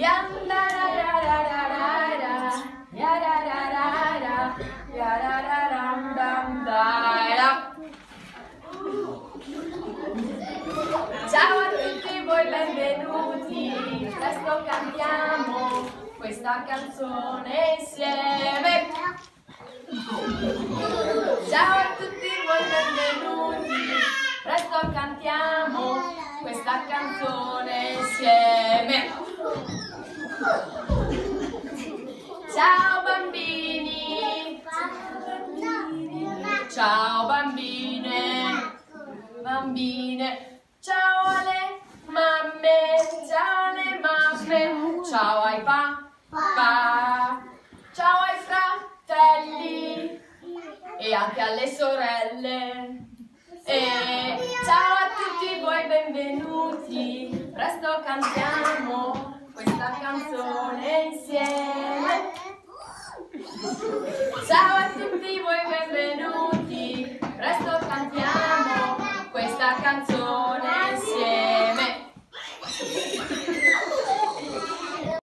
Ciao a tutti voi, benvenuti, presto cantiamo questa canzone insieme. Ciao a tutti voi, benvenuti, presto cantiamo questa canzone insieme. Ciao bambini, ciao bambine, ciao alle mamme, ciao ai papà, ciao ai fratelli e anche alle sorelle. E ciao a tutti voi, benvenuti, presto cantiamo questa canzone insieme.